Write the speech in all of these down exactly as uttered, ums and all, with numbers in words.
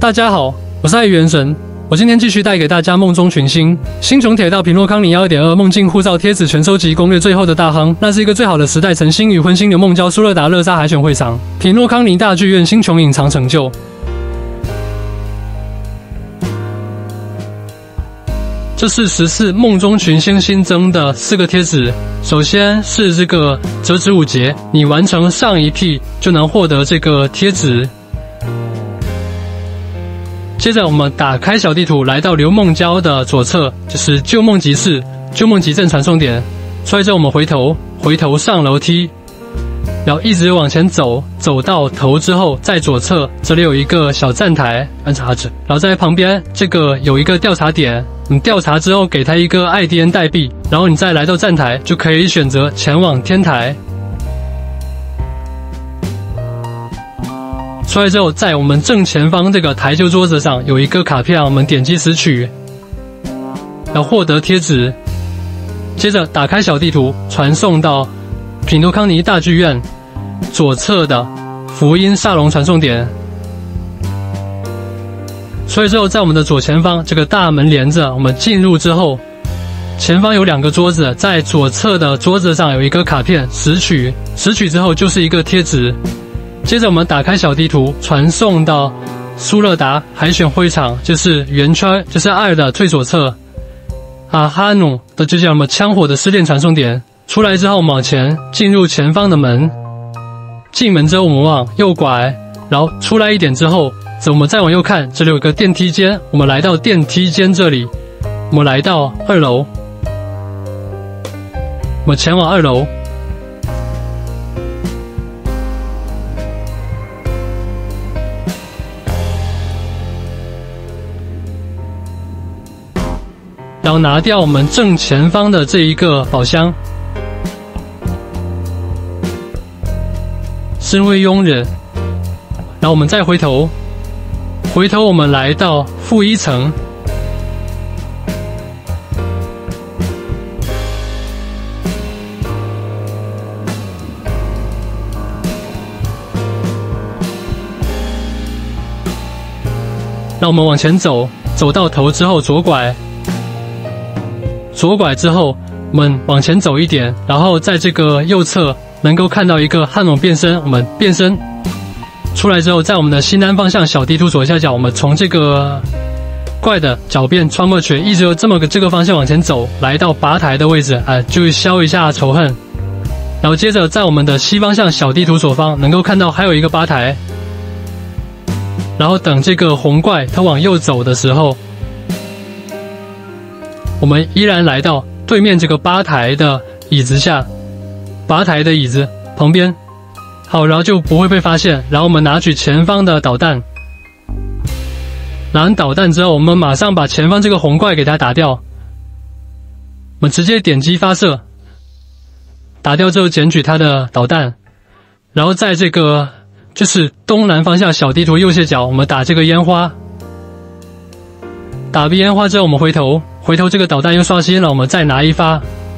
大家好，我是爱元神，我今天继续带给大家梦中群星。星穹铁道品诺康尼 二点二 梦境护照贴纸全收集攻略最后的大亨，那是一个最好的时代晨星与昏星流梦交苏勒达勒沙海选会场，品诺康尼大剧院星穹隐藏成就。这是十四梦中群星新增的四个贴纸，首先是这个折纸五节，你完成上一批就能获得这个贴纸。接着我们打开小地图，来到流梦礁的左侧，就是旧梦集市、旧梦集镇传送点。出来之后我们回头，回头上楼梯，然后一直往前走，走到头之后，在左侧这里有一个小站台，观察者，然后在旁边这个有一个调查点。你调查之后给他一个 I D N 代币，然后你再来到站台，就可以选择前往天台。出来之后，在我们正前方这个台旧桌子上有一个卡片，我们点击拾取，要获得贴纸。接着打开小地图，传送到品诺康尼大剧院左侧的福音沙龙传送点。所以之后，在我们的左前方这个大门连着，我们进入之后，前方有两个桌子，在左侧的桌子上有一个卡片，拾取，拾取之后就是一个贴纸。接着我们打开小地图，传送到苏勒达海选会场，就是圆圈，就是二的最左侧，啊哈努的就叫什么枪火的试炼传送点。出来之后，往前进入前方的门，进门之后我们往右拐，然后出来一点之后。我们再往右看，这里有个电梯间，我们来到电梯间这里，我们来到二楼，我们前往二楼，然后拿掉我们正前方的这一个宝箱，身为佣人，然后我们再回头。回头我们来到负一层，让我们往前走，走到头之后左拐，左拐之后我们往前走一点，然后在这个右侧能够看到一个汉姆变身，我们变身。出来之后，在我们的西南方向小地图左下角，我们从这个怪的狡辩穿过去，一直有这么个这个方向往前走，来到吧台的位置，啊、呃，就消一下仇恨。然后接着在我们的西方向小地图左方，能够看到还有一个吧台。然后等这个红怪它往右走的时候，我们依然来到对面这个吧台的椅子下，吧台的椅子旁边。好，然后就不会被发现。然后我们拿取前方的导弹，拿完导弹之后，我们马上把前方这个红怪给它打掉。我们直接点击发射，打掉之后捡取它的导弹，然后在这个就是东南方向小地图右下角，我们打这个烟花。打完烟花之后，我们回头，回头这个导弹又刷新了，我们再拿一发，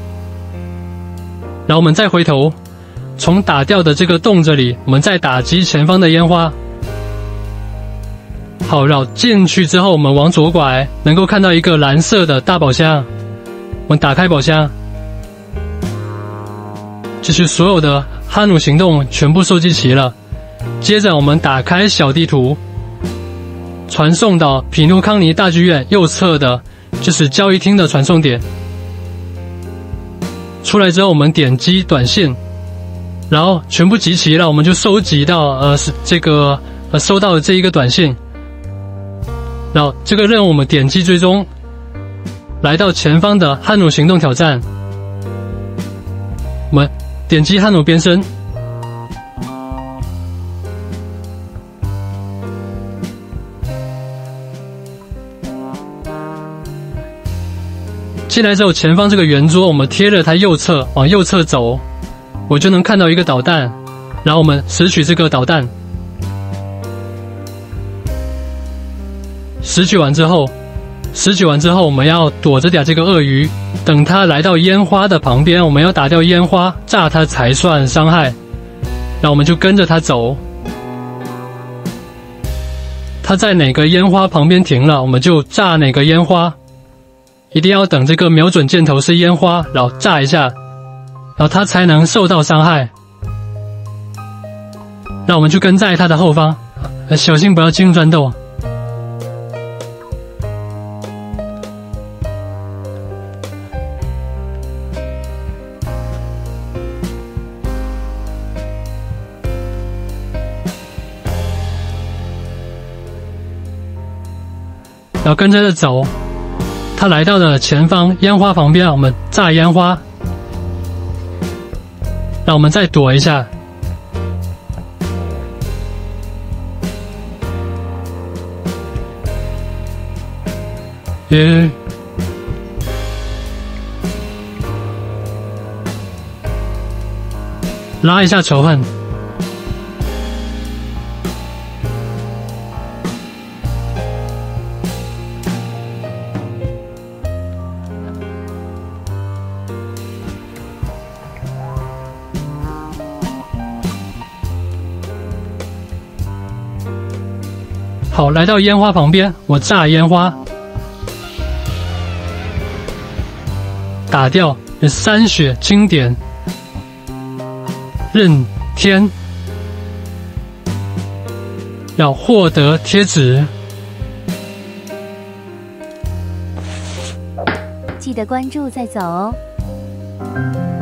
然后我们再回头。从打掉的这个洞这里，我们再打击前方的烟花。好，绕进去之后，我们往左拐，能够看到一个蓝色的大宝箱。我们打开宝箱，就是所有的哈努行动全部收集齐了。接着我们打开小地图，传送到品诺康尼大剧院右侧的，就是交易厅的传送点。出来之后，我们点击短信。然后全部集齐了，我们就收集到呃是这个呃收到的这一个短信。然后这个任务我们点击追踪，来到前方的汉努行动挑战，我们点击汉努变身，进来之后前方这个圆桌我们贴着它右侧，往右侧走。我就能看到一个导弹，然后我们拾取这个导弹，拾取完之后，拾取完之后，我们要躲着点这个鳄鱼，等它来到烟花的旁边，我们要打掉烟花，炸它才算伤害。然后我们就跟着它走，它它在哪个烟花旁边停了，我们就炸哪个烟花。一定要等这个瞄准箭头是烟花，然后炸一下，然后它才能受到伤害。那我们就跟在它的后方，小心不要进入钻洞。然后跟着着走，他来到了前方烟花旁边，我们炸烟花，让我们再躲一下。耶！拉一下仇恨。好，来到烟花旁边，我炸烟花，打掉三血经典，任天，要获得贴纸， 记得关注再走哦。